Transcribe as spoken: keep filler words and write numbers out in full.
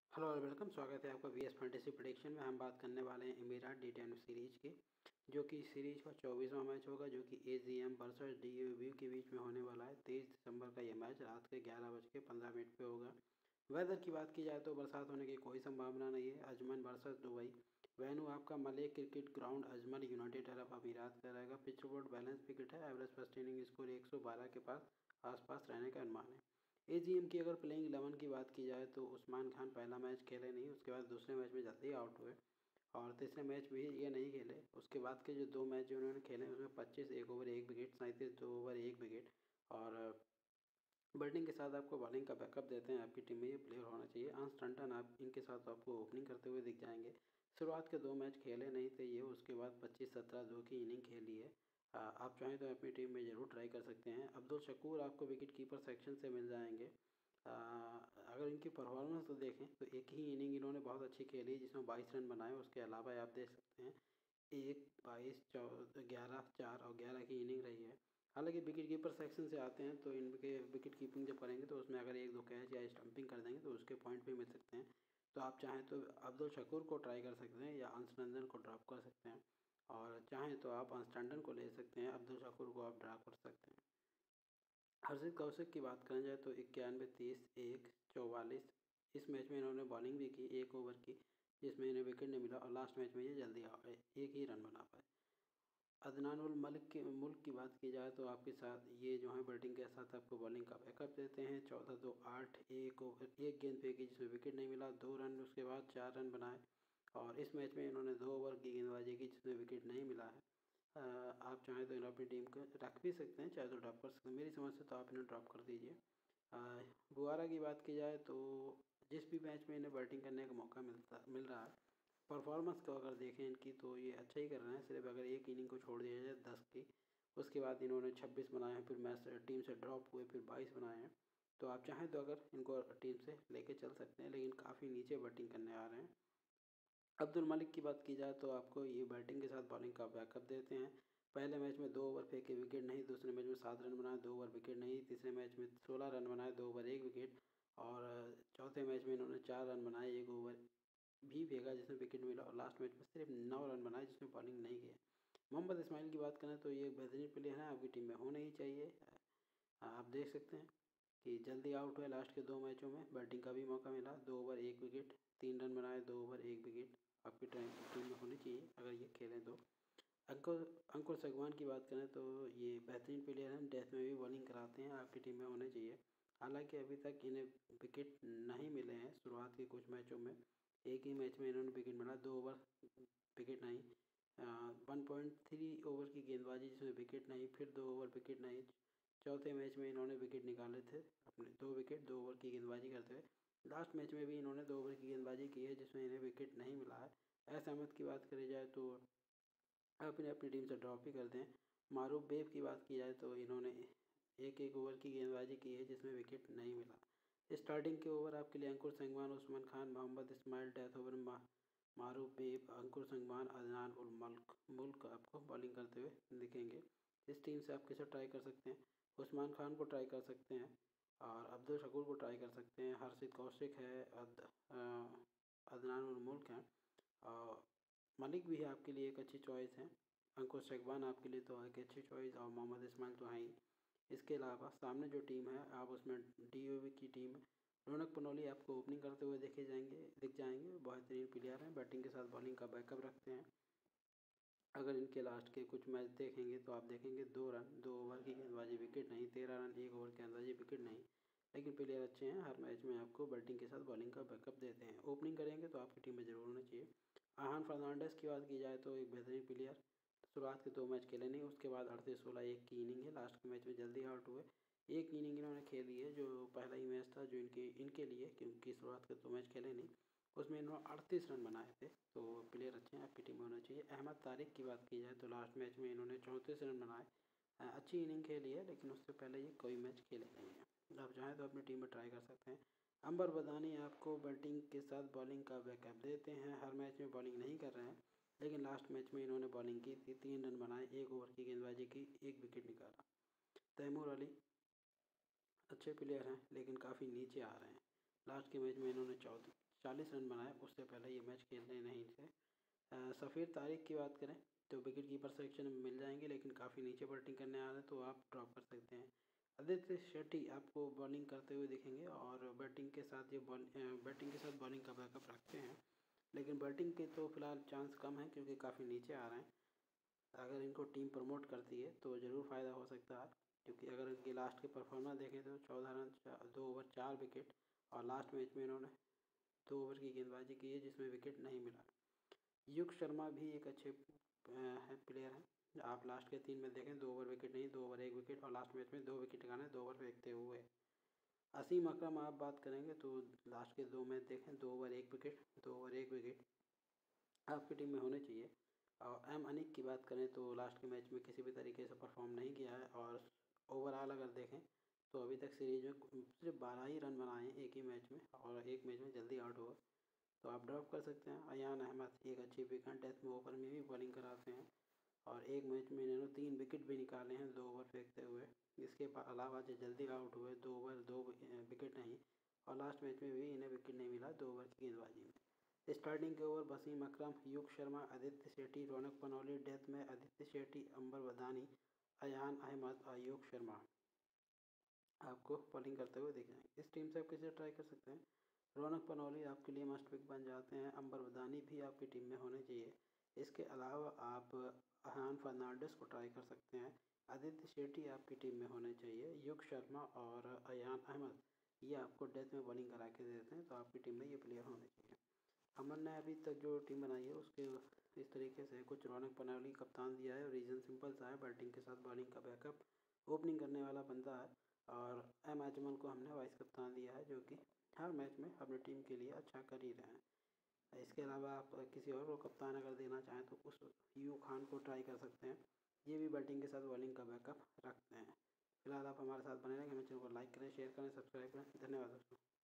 Hello और welcome. स्वागत है आपका वी एस फैंटेसी प्रेडिक्शन में। हम बात करने वाले हैं एमिरेट डी टेन सीरीज की, जो कि सीरीज का चौबीसवां मैच होगा, जो कि A G M versus D U B के बीच में होने वाला है। तेईस दिसंबर का ये मैच रात के ग्यारह बज के पंद्रह मिनट पे होगा। वेदर की बात की जाए तो बरसात होने की कोई संभावना नहीं है। अजमन वर्सेस दुबई, वेन्यू आपका Malik cricket ground Ajman United Arab Emirates का रहेगा। पिच बोर्ड बैलेंस विकेट है। एवरेज फर्स्ट इनिंग स्कोर एक सौ बारह के पास आसपास रहने का अनुमान है। ए जी एम की अगर प्लेइंग इलेवन की बात की जाए तो उस्मान खान पहला मैच खेले नहीं, उसके बाद दूसरे मैच में जल्दी आउट हुए और तीसरे मैच भी ये नहीं खेले। उसके बाद के जो दो मैच जो उन्होंने खेले उसमें पच्चीस एक ओवर एक विकेट, सैंतीस दो ओवर एक विकेट और बैटिंग के साथ आपको बॉलिंग का बैकअप देते हैं। आपकी टीम में ये प्लेयर होना चाहिए। अंश टंडन आप इनके साथ आपको ओपनिंग करते हुए दिख जाएंगे। शुरुआत के दो मैच खेले नहीं थे ये, उसके बाद पच्चीस सत्रह दो की इनिंग खेली है। आप चाहें तो अपनी टीम में ज़रूर ट्राई कर सकते हैं। अब्दुल शकूर आपको विकेट कीपर सेक्शन से मिल जाएंगे। आ, अगर इनकी परफॉर्मेंस तो देखें तो एक ही इनिंग इन्होंने बहुत अच्छी खेली जिसमें बाईस रन बनाए। उसके अलावा आप देख सकते हैं एक बाईस चौदह ग्यारह चार और ग्यारह की इनिंग रही है। हालांकि विकेट कीपर सेक्शन से आते हैं तो इनके विकेट कीपिंग जब करेंगे तो उसमें अगर एक दो कैच या स्टंपिंग कर देंगे तो उसके पॉइंट भी मिल सकते हैं। तो आप चाहें तो अब्दुल शकूर को ट्राई कर सकते हैं या अंश नंदन को ड्रॉप कर सकते हैं, और चाहें तो आप अंश टंडन को ले सकते हैं। अब्दुल शकूर को आप ड्रॉप कर सकते हैं। हर्षित कौशिक की बात करें जाए तो इक्यानवे तीस एक चौवालीस इस मैच में इन्होंने बॉलिंग भी की एक ओवर की, जिसमें इन्हें विकेट नहीं मिला और लास्ट मैच में ये जल्दी आ गए, एक ही रन बना पाए। अदनान उल मलिक के मुल्क की बात की जाए तो आपके साथ ये जो है बैटिंग के साथ आपको बॉलिंग का बैकअप देते हैं। चौदह दो आठ एक ओवर एक गेंद फेंकी जिसमें विकेट नहीं मिला, दो रन, उसके बाद चार रन बनाए और इस मैच में इन्होंने दो ओवर की गेंदबाजी की जिसमें विकेट नहीं मिला है। आ, आप चाहें तो इन्हें अपनी टीम को रख भी सकते हैं, चाहे तो ड्रॉप कर सकते हैं। मेरी समझ से तो आप इन्हें ड्रॉप कर दीजिए। बुआरा की बात की जाए तो जिस भी मैच में इन्हें बैटिंग करने का मौका मिलता मिल रहा है, परफॉर्मेंस को अगर देखें इनकी तो ये अच्छा ही कर रहे हैं। सिर्फ अगर एक इनिंग को छोड़ दिया जाए दस की, उसके बाद इन्होंने छब्बीस बनाए हैं, फिर मैच टीम से ड्रॉप हुए, फिर बाईस बनाए हैं। तो आप चाहें तो अगर इनको टीम से लेके चल सकते हैं, लेकिन काफ़ी नीचे बैटिंग करने आ रहे हैं। अब्दुल मलिक की बात की जाए तो आपको ये बैटिंग के साथ बॉलिंग का बैकअप देते हैं। पहले मैच में दो ओवर फेंके विकेट नहीं, दूसरे मैच में सात रन बनाए दो ओवर विकेट नहीं, तीसरे मैच में सोलह रन बनाए दो ओवर एक विकेट और चौथे मैच में इन्होंने चार रन बनाए एक ओवर भी फेंका जिसमें विकेट मिला और लास्ट मैच में सिर्फ नौ रन बनाए जिसमें बॉलिंग नहीं किया। मोहम्मद इस्माइल की बात करें तो ये एक बेहतरीन प्लेयर है, आपकी टीम में होना ही चाहिए। आप देख सकते हैं कि जल्दी आउट हुए लास्ट के दो मैचों में, बैटिंग का भी मौका मिला, दो ओवर एक विकेट, तीन रन बनाए दो ओवर एक विकेट। आपकी टीम में होनी चाहिए अगर ये खेलें तो। अंकुर अंकुर सगवान की बात करें तो ये बेहतरीन प्लेयर हैं, डेथ में भी बॉलिंग कराते हैं, आपकी टीम में होने चाहिए। हालांकि अभी तक इन्हें विकेट नहीं मिले हैं शुरुआत के कुछ मैचों में। एक ही मैच में इन्होंने विकेट मिला, दो ओवर विकेट नहीं, वन पॉइंट थ्री ओवर की गेंदबाजी जिसमें विकेट नहीं, फिर दो ओवर विकेट नहीं। चौथे मैच में इन्होंने विकेट निकाले थे अपने, दो विकेट दो ओवर की गेंदबाजी करते हुए। लास्ट मैच में भी इन्होंने दो ओवर की गेंदबाजी की है जिसमें इन्हें विकेट नहीं मिला है। ऐस अहमद की बात करी जाए तो आप इन्हें अपनी टीम से ड्रॉप ही कर दें। मारूफ बेब की बात की जाए तो इन्होंने एक एक ओवर की गेंदबाजी की है जिसमें विकेट नहीं मिला। स्टार्टिंग के ओवर आपके लिए अंकुर संगवान, उस्मान खान, मोहम्मद इस्माइल, डेथ ओवर मा, मारूफ बेब, अंकुर संगवान, अदनान उल मल्क मुल्क आपको बॉलिंग करते हुए दिखेंगे। इस टीम से आप किसे ट्राई कर सकते हैं? उस्मान खान को ट्राई कर सकते हैं और अब्दुल शकूर को ट्राई कर सकते हैं। हर्षित कौशिक है, अद, अदनान उल मुल्क हैं और मलिक भी है आपके लिए एक अच्छी चॉइस है। अंकुर शेखवान आपके लिए तो एक अच्छी चॉइस और मोहम्मद इस्माइल तो हैं ही। इसके अलावा सामने जो टीम है आप उसमें डी की टीम है, रौनक पनोली आपको ओपनिंग करते हुए देखे जाएंगे दिख जाएंगे। बेहतरीन प्लेयर हैं, बैटिंग के साथ बॉलिंग का बैकअप रखते हैं। अगर इनके लास्ट के कुछ मैच देखेंगे तो आप देखेंगे दो रन दो ओवर की गेंदबाजी विकेट नहीं, तेरह रन एक ओवर के अंदाजे विकेट नहीं, लेकिन प्लेयर अच्छे हैं। हर मैच में आपको बैटिंग के साथ बॉलिंग का बैकअप देते हैं। ओपनिंग करेंगे तो आपकी टीम में जरूर होना चाहिए। आहान फर्नांडिस की बात की जाए तो एक बेहतरीन प्लेयर, शुरुआत के दो मैच खेले नहीं, उसके बाद अड़तीस सोलह एक की इनिंग है, लास्ट के मैच में जल्दी आउट हुए। एक इनिंग इन्होंने खेली है जो पहला ही मैच था जो इनके इनके लिए, क्योंकि शुरुआत के दो मैच खेले नहीं, उसमें इन्होंने अड़तीस रन बनाए थे। तो प्लेयर अच्छे हैं, आपकी टीम में होना चाहिए। अहमद तारिक की बात की जाए तो लास्ट मैच में इन्होंने चौंतीस रन बनाए, अच्छी इनिंग खेली है, लेकिन उससे पहले ये कोई मैच खेले नहीं है। आप चाहें तो अपनी टीम में ट्राई कर सकते हैं। अंबर बदानी आपको बैटिंग के साथ बॉलिंग का बैकअप देते हैं। हर मैच में बॉलिंग नहीं कर रहे हैं, लेकिन लास्ट मैच में इन्होंने बॉलिंग की थी, तीन रन बनाए, एक ओवर की गेंदबाजी की, एक विकेट निकाला। तैमूर अली अच्छे प्लेयर हैं लेकिन काफ़ी नीचे आ रहे हैं। लास्ट के मैच में इन्होंने चौदह चालीस रन बनाए, उससे पहले ये मैच खेलने नहीं थे। सफ़ीर तारिक की बात करें तो विकेट कीपर सेक्शन में मिल जाएंगे, लेकिन काफ़ी नीचे बैटिंग करने आ रहे हैं तो आप ड्रॉप कर सकते हैं। आदित्य शेट्टी आपको बॉलिंग करते हुए दिखेंगे और बैटिंग के साथ ये बॉल बैटिंग के साथ बॉलिंग का बैकअप रखते हैं, लेकिन बैटिंग के तो फिलहाल चांस कम है क्योंकि काफ़ी नीचे आ रहे हैं। अगर इनको टीम प्रमोट करती है तो ज़रूर फ़ायदा हो सकता है, क्योंकि अगर इनकी लास्ट के परफॉर्मेंस देखें तो चौदह रन, दो ओवर, चार विकेट, और लास्ट मैच में इन्होंने दो ओवर की गेंदबाजी की है जिसमें विकेट नहीं मिला। युग शर्मा भी एक अच्छे है प्लेयर हैं। आप लास्ट के तीन में देखें, दो ओवर विकेट नहीं, दो ओवर एक विकेट, और लास्ट मैच में दो विकेट टिकाने दो ओवर फेंकते हुए। असीम अकरम आप बात करेंगे तो लास्ट के दो मैच देखें, दो ओवर एक विकेट, दो ओवर एक विकेट आपकी टीम में होने चाहिए। और एम अनिक की बात करें तो लास्ट के मैच में किसी भी तरीके से परफॉर्म नहीं किया है, और ओवरऑल अगर देखें तो अभी तक सीरीज में सिर्फ बारह ही रन बनाए हैं एक ही मैच में, और एक मैच में जल्दी आउट हुआ, तो आप ड्रॉप कर सकते हैं। अयान अहमद एक अच्छी विकेट डेथ में ओवर में भी बॉलिंग कराते हैं, और एक मैच में इन्होंने तीन विकेट भी निकाले हैं दो ओवर फेंकते हुए। इसके अलावा जो जल्दी आउट हुए, दो ओवर दो विकेट नहीं, और लास्ट मैच में भी इन्हें विकेट नहीं मिला दो ओवर की गेंदबाजी में। स्टार्टिंग के ओवर वसीम अकरम, युग शर्मा, आदित्य शेट्टी, रौनक पनौली, डेथ में आदित्य शेट्टी, अंबर वदानी, अयान अहमद और युग शर्मा आपको बॉलिंग करते हुए दिख जाएंगे। इस टीम से आप किसे ट्राई कर सकते हैं। रौनक पनौली आपके लिए मस्ट पिक बन जाते हैं। अंबर वदानी भी आपकी टीम में होने चाहिए। इसके अलावा आप अहान फर्नांडिस को ट्राई कर सकते हैं। आदित्य शेट्टी आपकी टीम में होने चाहिए। युग शर्मा और अयान अहमद ये आपको डेथ में बॉलिंग करा के देते हैं, तो आपकी टीम में ये प्लेयर होने चाहिए। अमन ने अभी तक जो टीम बनाई है उसके इस तरीके से कुछ रौनक पनौली कप्तान दिया है, रीज़न सिंपल सा है, बैटिंग के साथ बॉलिंग का बैकअप, ओपनिंग करने वाला बंदा है, और एम अजमल को हमने वाइस कप्तान दिया है जो कि हर मैच में अपनी टीम के लिए अच्छा कर ही रहे हैं। इसके अलावा आप किसी और को कप्तान अगर देना चाहें तो उस यू खान को ट्राई कर सकते हैं, ये भी बैटिंग के साथ बॉलिंग का बैकअप रखते हैं। फिलहाल आप हमारे साथ बने रहें, हमें चैनल को लाइक करें, शेयर करें, सब्सक्राइब करें। धन्यवाद दोस्तों।